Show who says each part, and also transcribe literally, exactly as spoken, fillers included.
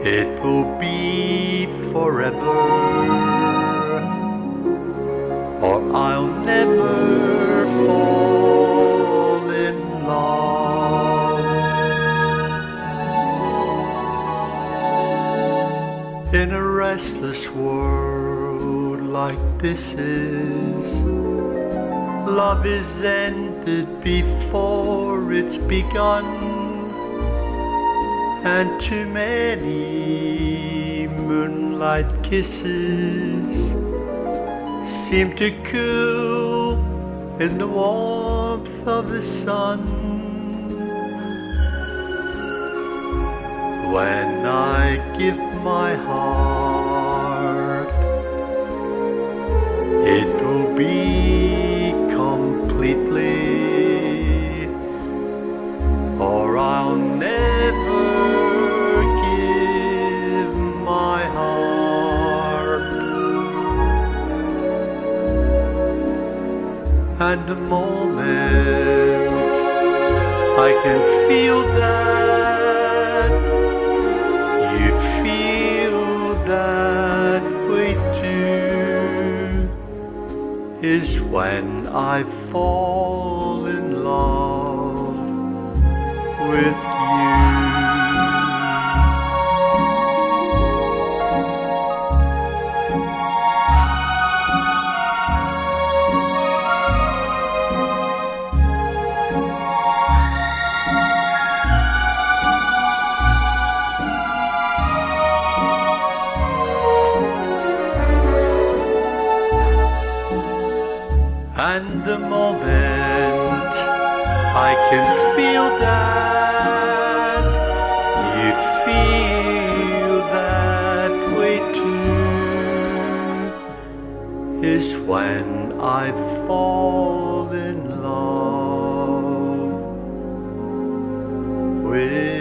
Speaker 1: It will be forever, or I'll never fall in love. In a restless world like this is, love is ended before it's begun, and too many moonlight kisses seem to cool in the warmth of the sun. When I give my heart, it will be completely, or I'll never give my heart. And the moment I can feel that, you'd feel that way too, is when I fall in love with you. And the moment I can feel that, you feel that way too, is when I fall in love with